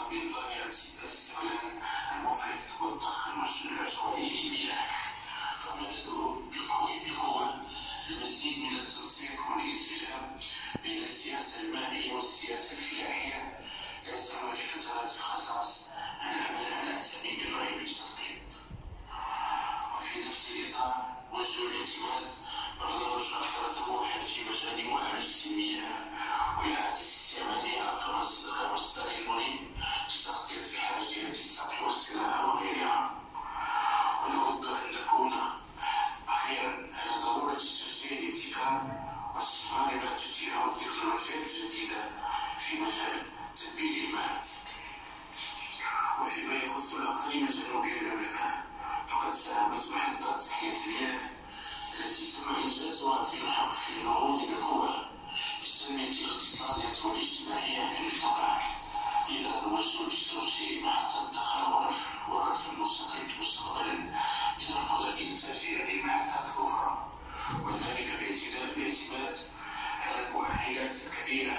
من ظاهرة الاستغلال المفرط والضخ العشوائي للمياه. كما ندعو بقوة للمزيد من التنسيق والانسجام بين السياسة المائية والسياسة الفلاحية، لا سيما في فترات الخصاص. أنا أعتمد بالرأي بالتدقيق. وفي نفس الإطار وجه الاعتماد برنامج أكثر طموحا في مجال معالجة المياه وإعادة استعمالها كمصدر مهم لتغطية الحاجيات السطح والصناعة وغيرها. ونود أن نكون أخيرا على ضرورة تشجيع الابتكار واستثمار ما تتيحه التكنولوجيات الجديدة في مجال تبديل الماء. وفيما يخص الأقاليم الجنوبية للمملكة، فقد ساهمت محطات تحلية المياه التي تم إنجازها في النهوض بقوة بالتنمية الاقتصادية والاجتماعية في المنطقة. لذا نوجه بثلث محطة دخل والرفع المستقيم مستقبلا إلى القدرة الإنتاجية للمحطات الأخرى، وذلك باعتماد على المؤهلات الكبيرة